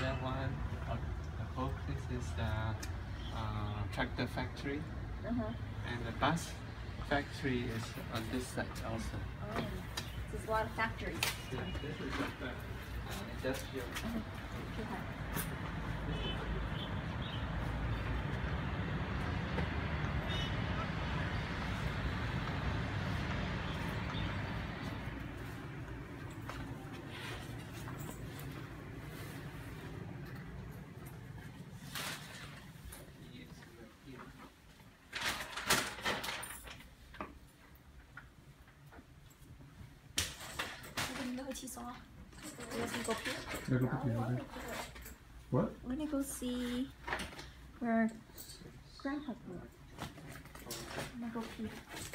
that one, above this is the tractor factory, and the bus factory is on this side also. Oh, there's a lot of factories. Yeah, this is the industrial. Okay. 厕所. Let's go here. What? We're gonna go see where Grandpa's work. I'm gonna go pee.